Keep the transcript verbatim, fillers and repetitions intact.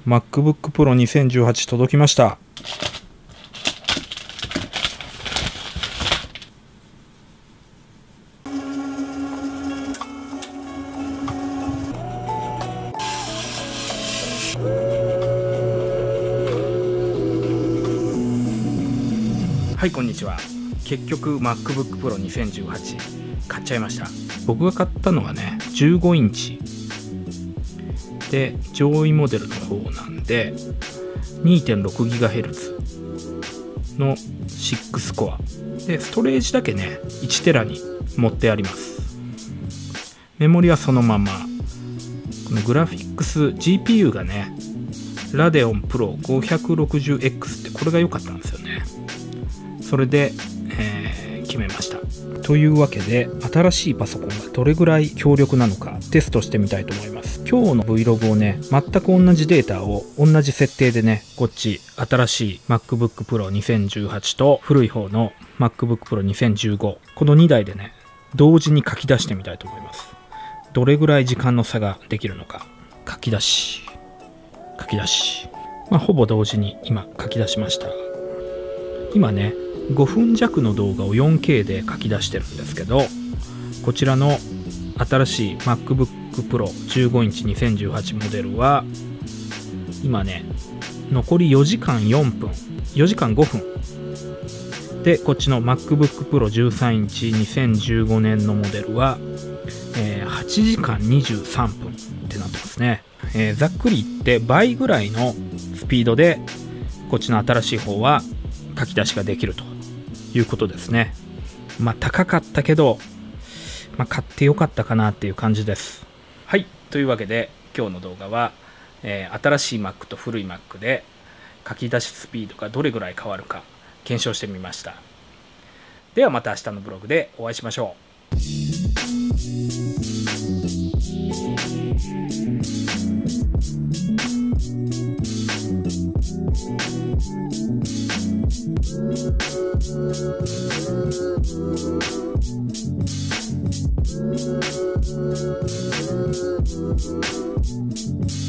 MacBook Pro にせんじゅうはち届きました。はい、こんにちは。結局 MacBook Pro にせんじゅうはち買っちゃいました。僕が買ったのはねじゅうごインチで、上位モデルの方なんで にてんろくギガヘルツ のろくコアで、ストレージだけねいちテラに持ってあります。メモリはそのまま。このグラフィックス ジーピーユー がねラデオンプロ ごひゃくろくじゅうエックス ってこれが良かったんですよね。それで、えー、決めました。というわけで、新しいパソコンがどれぐらい強力なのかテストしてみたいと思います。今日の Vlog をね、全く同じデータを同じ設定でね、こっち新しい MacBook Pro にせんじゅうはちと古い方の MacBook Pro にせんじゅうご、このにだいでね、同時に書き出してみたいと思います。どれぐらい時間の差ができるのか。書き出し、書き出し。まあ、ほぼ同時に今書き出しました。今ね、ごふん弱の動画を よんケー で書き出してるんですけど、こちらの新しい MacBook Pro じゅうごインチにせんじゅうはちモデルは今ね残りよじかんよんぷん、よじかんごふんで、こっちの MacBook Pro じゅうさんインチにせんじゅうごねんのモデルは、えー、はちじかんにじゅうさんぷんってなってますね。えー、ざっくり言って倍ぐらいのスピードでこっちの新しい方は書き出しができるということですね。まあ高かったけど、まあ、買ってよかったかなっていう感じです。はい、というわけで今日の動画は、えー、新しい Mac と古い Mac で書き出しスピードがどれぐらい変わるか検証してみました。ではまた明日のブログでお会いしましょう。Thank you.